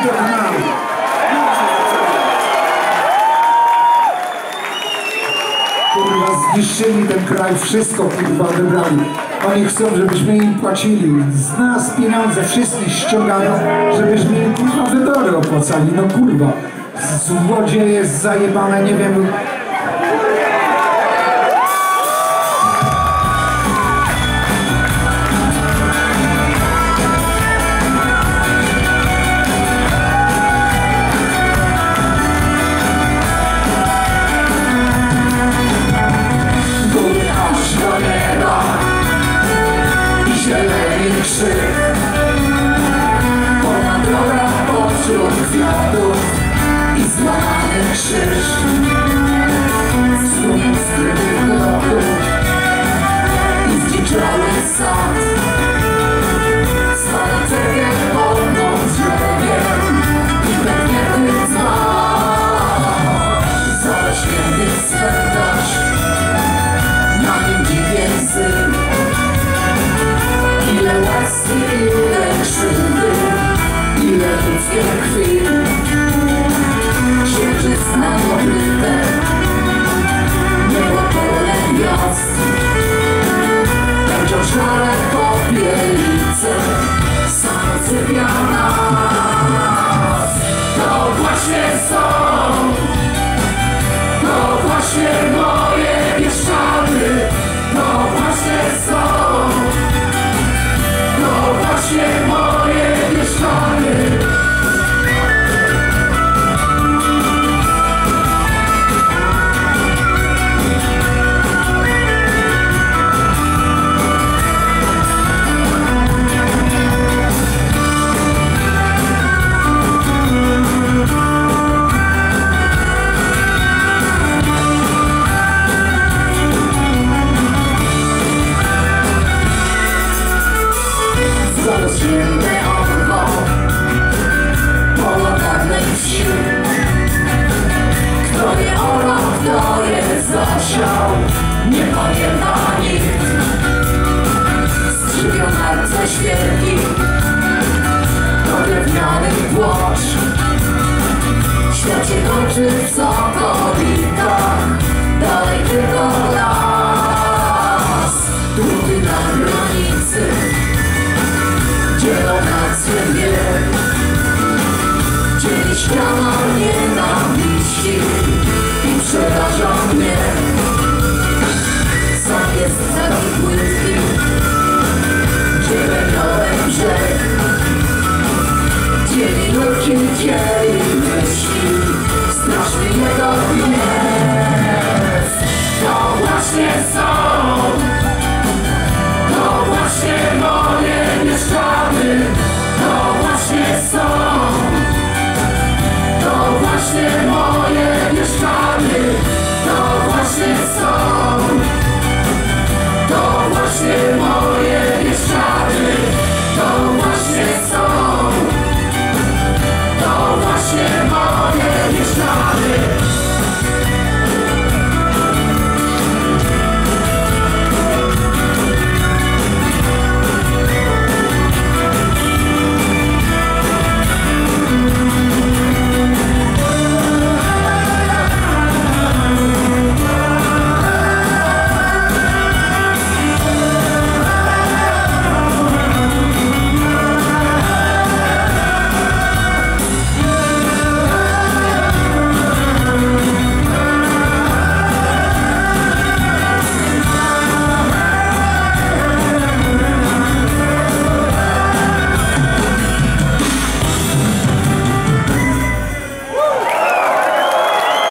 pierdolą. Kurwa, zniszczyli ten kraj, wszystko kurwa odebrali. Oni chcą, żebyśmy im płacili. Z nas pieniądze wszystkich ściągają, żebyśmy im kurwa wybory opłacali. No kurwa, złodzieje zajebane, nie wiem. Polna droga pośród kwiatów i złamany krzyż, strumień skrytych kroków i zdziczały sad. Stara cerkiew polną drzewiem i pewniety dzban. Zarośnięty cmentarz, na nim dziwię syn. Ile łaski, ile krzywdy, ile ludzkiej krwi. Księżyc na pokryte, niebo pełne gwiazd. Pęczą szare popielice, samocypia nas. To właśnie są, to właśnie moje Bieszczady, to właśnie są. To właśnie moje Bieszczady. Zarośnięte oko połapanej wsi. Kto je orał, kto je zasiał, nie pamięta nikt. Skrzywione świerki, to drewniany płocz. Świat się kończy w Sokolikach, dalej tylko las. Trudy na granicy dzielą nację dwie, dzieli ściana nienawiści.